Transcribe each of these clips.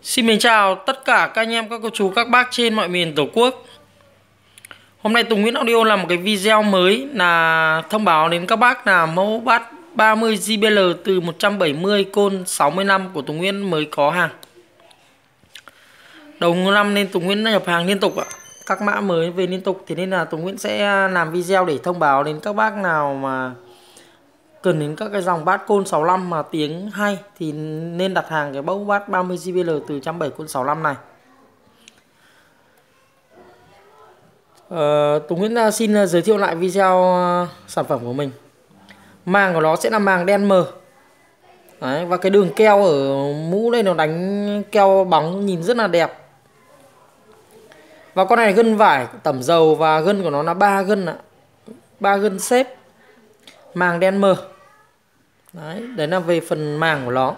Xin mến chào tất cả các anh em, các cô chú, các bác trên mọi miền Tổ quốc. Hôm nay Tùng Nguyễn Audio làm một cái video mới là thông báo đến các bác là mẫu bát 30 JBL từ 170 côn 65 của Tùng Nguyễn mới có hàng. Đầu năm nên Tùng Nguyễn nhập hàng liên tục ạ. Các mã mới về liên tục, thế nên là Tùng Nguyễn sẽ làm video để thông báo đến các bác nào mà cần đến các cái dòng bát côn 65 mà tiếng hay thì nên đặt hàng cái mẫu bát 30 JBL từ 170 côn 65 này. Tùng Nguyễn xin giới thiệu lại video sản phẩm của mình. Màng của nó sẽ là màng đen mờ. Đấy, và cái đường keo ở mũ đây nó đánh keo bóng nhìn rất là đẹp. Và con này gân vải tẩm dầu và gân của nó là 3 gân ạ. 3 gân xếp. Màng đen mờ. Đấy là về phần màng của nó.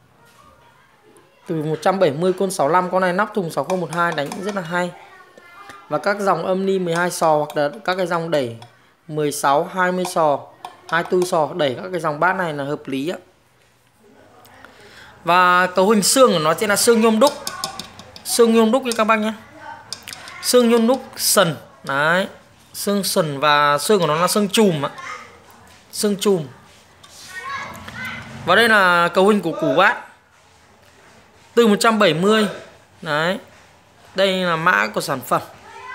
Từ 170 côn 65, con này nắp thùng 6012 đánh rất là hay. Và các dòng âm ni 12 sò hoặc là các cái dòng đẩy 16, 20 sò, 24 sò đẩy các cái dòng bát này là hợp lý ạ. Và cấu hình xương của nó sẽ là xương nhôm đúc. Xương nhôm đúc như các bác nhé. Xương nhôm đúc sần. Đấy. Xương sần và xương của nó là xương chùm ạ. Xương chùm. Và đây là cấu hình của củ bát. Từ 170. Đấy. Đây là mã của sản phẩm.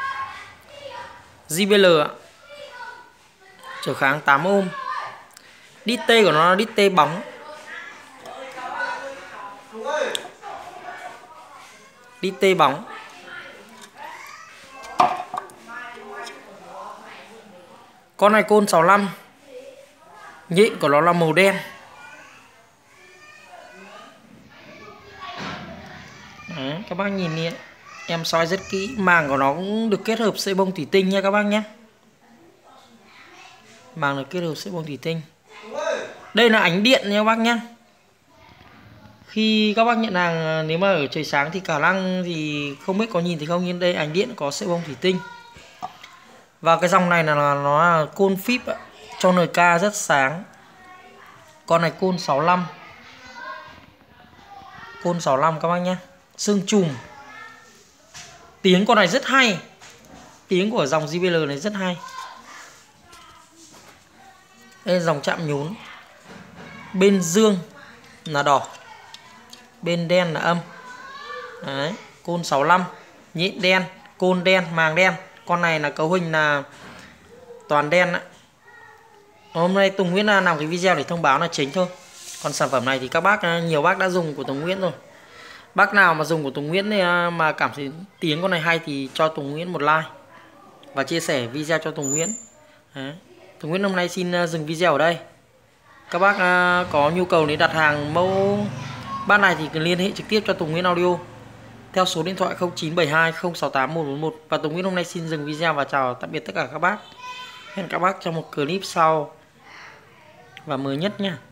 JBL ạ. Trở kháng 8 ohm. Đít tê của nó là đít tê bóng. Đít tê bóng. Con này côn 65. Nhịn của nó là màu đen. Đấy, các bác nhìn đi, em soi rất kỹ. Màng của nó cũng được kết hợp sợi bông thủy tinh nha các bác nhé. Màng được kết hợp sợi bông thủy tinh. Đây là ánh điện nha các bác nhé. Khi các bác nhận hàng, nếu mà ở trời sáng thì khả năng thì không biết có nhìn thì không, nhưng đây ánh điện có sợi bông thủy tinh. Và cái dòng này là nó là côn phíp ạ, cho NK rất sáng. Con này côn 65. Côn 65 các bác nhé. Xương chùm. Tiếng con này rất hay. Tiếng của dòng JBL này rất hay. Đây là dòng chạm nhún. Bên dương là đỏ, bên đen là âm. Đấy, côn 65. Nhịn đen, côn đen, màng đen. Con này là cấu hình là toàn đen ạ. Hôm nay Tùng Nguyễn làm cái video để thông báo là chính thôi. Còn sản phẩm này thì các bác, nhiều bác đã dùng của Tùng Nguyễn rồi. Bác nào mà dùng của Tùng Nguyễn mà cảm thấy tiếng con này hay thì cho Tùng Nguyễn một like và chia sẻ video cho Tùng Nguyễn. Đấy. Tùng Nguyễn hôm nay xin dừng video ở đây. Các bác có nhu cầu để đặt hàng mẫu bát này thì cần liên hệ trực tiếp cho Tùng Nguyễn Audio theo số điện thoại 0972 068 141. Và Tùng Nguyễn hôm nay xin dừng video và chào tạm biệt tất cả các bác. Hẹn các bác trong một clip sau và mới nhất nha.